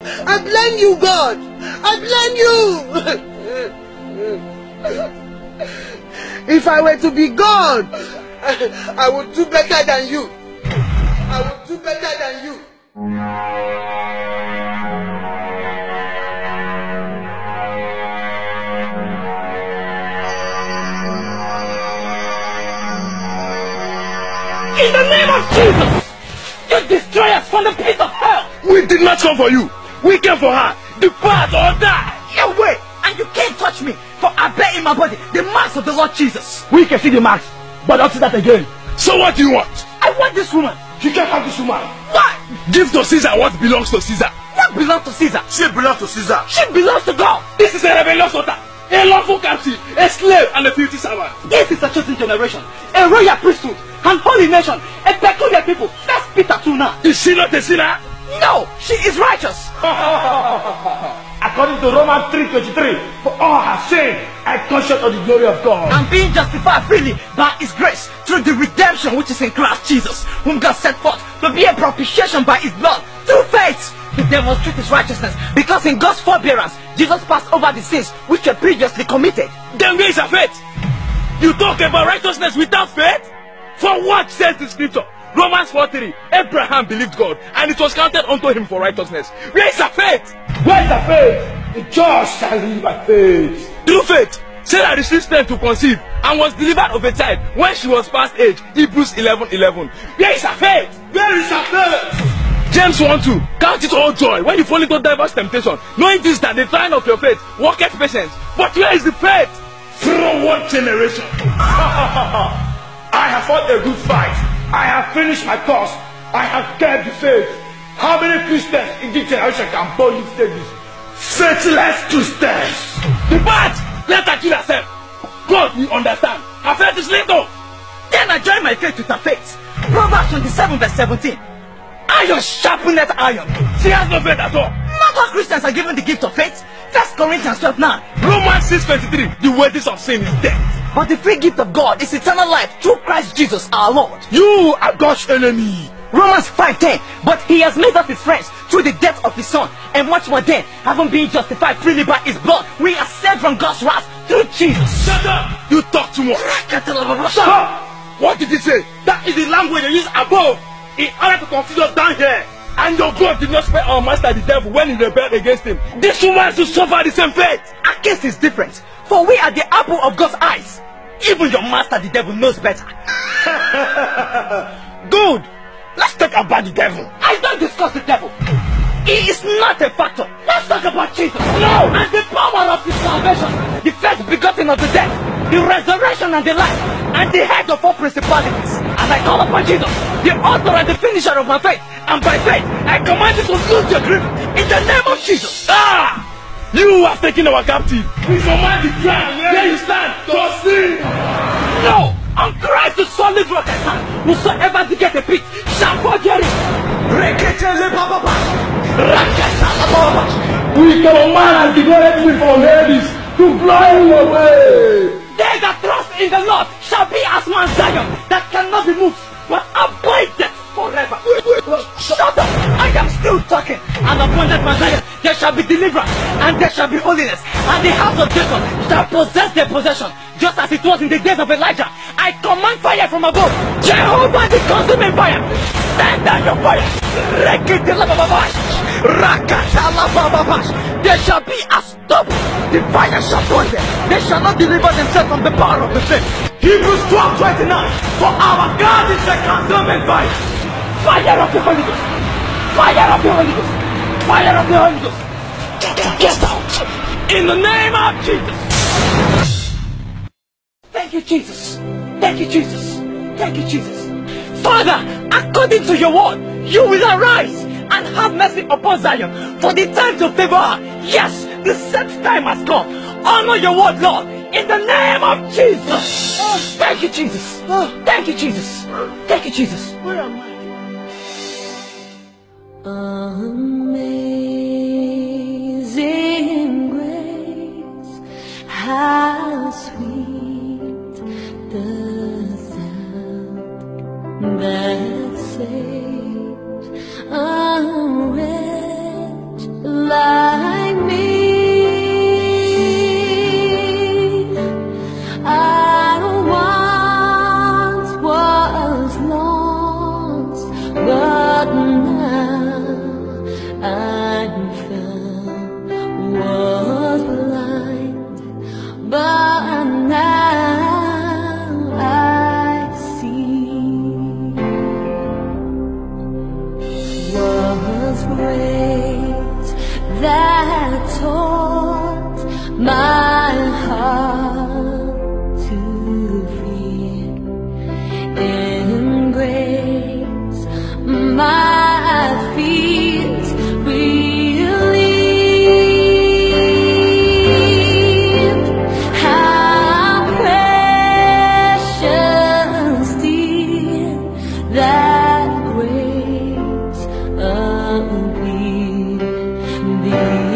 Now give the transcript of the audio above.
I blame you, God. I blame you. If I were to be God, I would do better than you. I would do better than you. In the name of Jesus, you destroy us from the pit of hell. We did not come for you. We came for her. Depart or die. Away, and you can't touch me, for I bear in my body the marks of the Lord Jesus. We can see the marks, but don't see that again. So what do you want? I want this woman. You can't have this woman. Why? Give to Caesar what belongs to Caesar. What belongs to Caesar? She belongs to Caesar. She belongs to God. This is a rebellious daughter, a lawful captive, a slave, and a filthy servant. This is a chosen generation, a royal priesthood, an holy nation, a peculiar people. That's Peter 2 now. Is she not a sinner? No, she is righteous. According to Romans 3:23, for all have sinned and conscious of the glory of God. And being justified freely by His grace through the redemption which is in Christ Jesus, whom God set forth to be a propitiation by His blood through faith to demonstrate His righteousness, because in God's forbearance Jesus passed over the sins which were previously committed. Then where is her faith? You talk about righteousness without faith? For what says the scripture? Romans 4:3, Abraham believed God and it was counted unto him for righteousness. Where is her faith? Where is her faith? The just shall live by faith. Through faith, Sarah received strength to conceive and was delivered of a child when she was past age. Hebrews 11:11. Where is her faith? Where is her faith? James 1:2, count it all joy when you fall into diverse temptation, knowing this, that the trying of your faith worketh patience. But where is the faith? From what generation? I have fought a good fight. I have finished my course. I have kept the faith. How many Christians in this generation can boldly say this? Faithless Christians. Depart! Let her kill herself. God will understand. Her faith is little. Then I join my faith with her faith. Proverbs 27:17. Iron sharpeneth iron. She has no faith at all. Not all Christians are given the gift of faith. 1 Corinthians 12:9. Romans 6:23. The wages of sin is death. But the free gift of God is eternal life through Christ Jesus our Lord. You are God's enemy. Romans 5:10. But He has made us His friends through the death of His Son. And much more then, having been justified freely by His blood, we are saved from God's wrath through Jesus. Shut up! You talk too much. Shut up! What did he say? That is the language they use above in order to confuse us down here. And your God did not spare our master the devil when he rebelled against him. This woman should suffer the same fate. Our case is different, for we are the apple of God's eyes. Even your master the devil knows better. Good. Let's talk about the devil. I don't discuss the devil. He is not a factor. Let's talk about Jesus. No. And the power of His salvation, the first begotten of the dead, the resurrection and the life, and the head of all principalities. And I call upon Jesus, the author and the finisher of my faith. And by faith, I command you to lose your grip in the name of Jesus. Ah! You have taken our captive. We command the ground where you stand to sin. No! On Christ the solid rock I stand. Whosoever to get a pit shall fall therein. We command and declare it for ladies to fly away. They that trust in the Lord shall be as Mount Zion, that cannot be moved, but abideth forever. Shut up! I am still talking. And upon that Mount Zion there shall be deliverance, and there shall be holiness, and the house of Jacob shall possess their possession, just as it was in the days of Elijah. I command fire from above. Jehovah the consuming fire, send down your fire. There shall be a stop. The fire shall burn them. They shall not deliver themselves from the power of the flame. Hebrews 12:29. For our God is a consuming fire. Fire of the Holy Ghost. Fire of the Holy Ghost. Fire of the Holy Ghost. Get out. In the name of Jesus. Thank you, Jesus. Thank you, Jesus. Thank you, Jesus. Father, according to your word, you will arise and have mercy upon Zion, for the time to favor her. Yes, the set time has come. Honor your word, Lord, in the name of Jesus. Thank you, Jesus. Thank you, Jesus. Thank you, Jesus. Where am I? Amazing grace, how sweet the sound that saved a wretch felt was blind, but now I see. Was grace that taught my heart to fear, and grace my fears relieved. How precious did that grace appear.